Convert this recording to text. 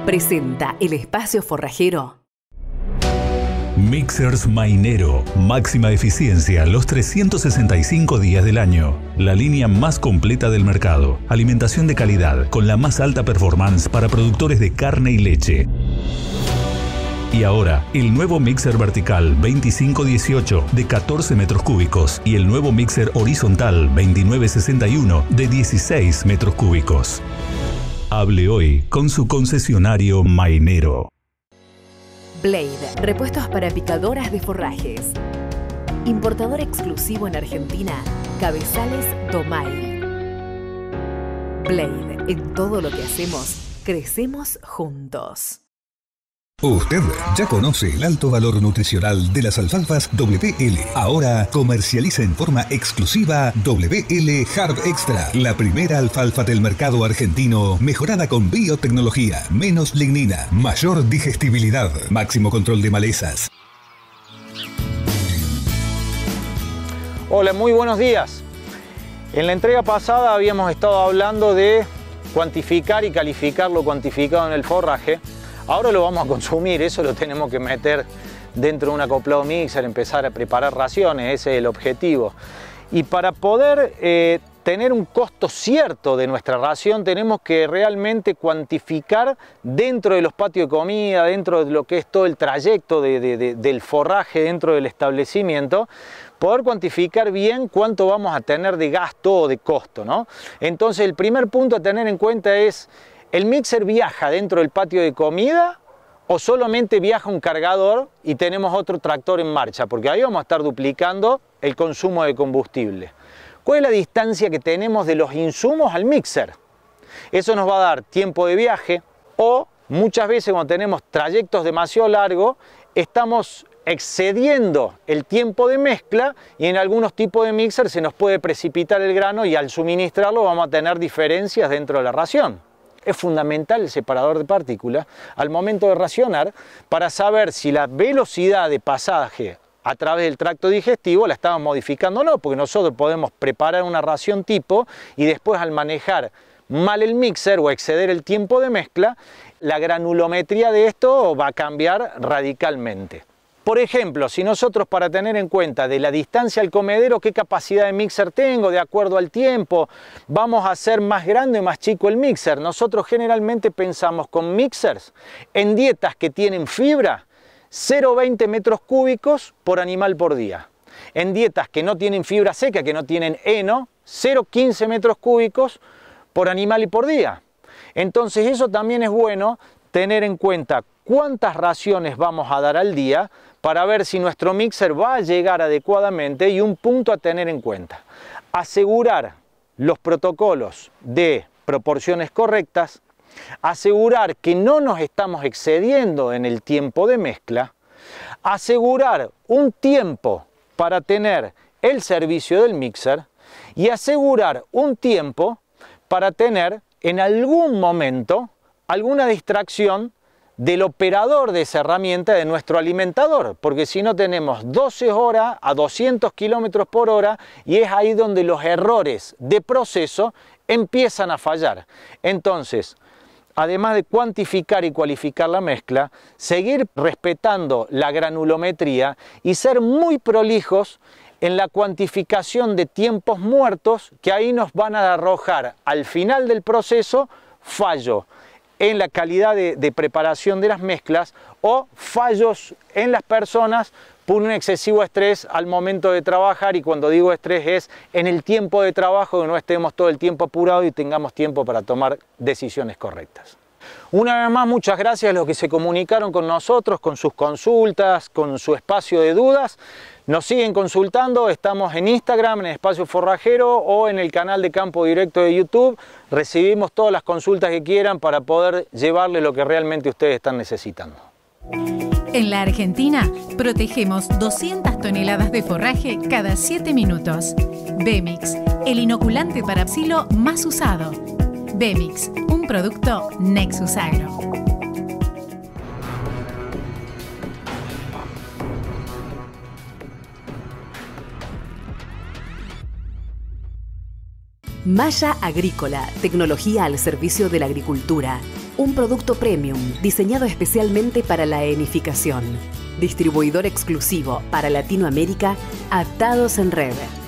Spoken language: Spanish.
presenta el espacio forrajero. Mixers Mainero. Máxima eficiencia los 365 días del año. La línea más completa del mercado. Alimentación de calidad con la más alta performance para productores de carne y leche. Y ahora, el nuevo mixer vertical 2518 de 14 metros cúbicos y el nuevo mixer horizontal 2961 de 16 metros cúbicos. Hable hoy con su concesionario Mainero. Blade, repuestos para picadoras de forrajes. Importador exclusivo en Argentina, Cabezales Domay. Blade, en todo lo que hacemos, crecemos juntos. Usted ya conoce el alto valor nutricional de las alfalfas WL. Ahora comercializa en forma exclusiva WL Hard Extra, la primera alfalfa del mercado argentino, mejorada con biotecnología, menos lignina, mayor digestibilidad, máximo control de malezas. Hola, muy buenos días. En la entrega pasada habíamos estado hablando de cuantificar y calificar lo cuantificado en el forraje. Ahora lo vamos a consumir, eso lo tenemos que meter dentro de un acoplado mixer, empezar a preparar raciones, ese es el objetivo. Y para poder tener un costo cierto de nuestra ración, tenemos que realmente cuantificar dentro de los patios de comida, dentro de lo que es todo el trayecto del forraje dentro del establecimiento, poder cuantificar bien cuánto vamos a tener de gasto o de costo, ¿no? Entonces el primer punto a tener en cuenta es: ¿el mixer viaja dentro del patio de comida o solamente viaja un cargador y tenemos otro tractor en marcha? Porque ahí vamos a estar duplicando el consumo de combustible. ¿Cuál es la distancia que tenemos de los insumos al mixer? Eso nos va a dar tiempo de viaje, o muchas veces cuando tenemos trayectos demasiado largos estamos excediendo el tiempo de mezcla y en algunos tipos de mixer se nos puede precipitar el grano y al suministrarlo vamos a tener diferencias dentro de la ración. Es fundamental el separador de partículas al momento de racionar para saber si la velocidad de pasaje a través del tracto digestivo la estamos modificando o no, porque nosotros podemos preparar una ración tipo y después al manejar mal el mixer o exceder el tiempo de mezcla, la granulometría de esto va a cambiar radicalmente. Por ejemplo, si nosotros, para tener en cuenta de la distancia al comedero, qué capacidad de mixer tengo de acuerdo al tiempo, vamos a hacer más grande o más chico el mixer. Nosotros generalmente pensamos con mixers en dietas que tienen fibra, 0,20 metros cúbicos por animal por día. En dietas que no tienen fibra seca, que no tienen heno, 0,15 metros cúbicos por animal y por día. Entonces eso también es bueno tener en cuenta cuántas raciones vamos a dar al día para ver si nuestro mixer va a llegar adecuadamente. Y un punto a tener en cuenta: asegurar los protocolos de proporciones correctas, asegurar que no nos estamos excediendo en el tiempo de mezcla, asegurar un tiempo para tener el servicio del mixer y asegurar un tiempo para tener en algún momento alguna distracción del operador de esa herramienta, de nuestro alimentador, porque si no tenemos 12 horas a 200 kilómetros por hora y es ahí donde los errores de proceso empiezan a fallar. Entonces, además de cuantificar y cualificar la mezcla, seguir respetando la granulometría y ser muy prolijos en la cuantificación de tiempos muertos, que ahí nos van a arrojar al final del proceso fallo en la calidad de preparación de las mezclas o fallos en las personas por un excesivo estrés al momento de trabajar. Y cuando digo estrés es en el tiempo de trabajo, que no estemos todo el tiempo apurados y tengamos tiempo para tomar decisiones correctas. Una vez más, muchas gracias a los que se comunicaron con nosotros, con sus consultas, con su espacio de dudas. Nos siguen consultando, estamos en Instagram, en Espacio Forrajero, o en el canal de Campo Directo de YouTube. Recibimos todas las consultas que quieran para poder llevarle lo que realmente ustedes están necesitando. En la Argentina, protegemos 200 toneladas de forraje cada 7 minutos. Bemix, el inoculante para psilo más usado. Bemix, un producto Nexus Agro. Malla Agrícola, tecnología al servicio de la agricultura. un producto premium diseñado especialmente para la enificación. Distribuidor exclusivo para Latinoamérica, Atados en Red.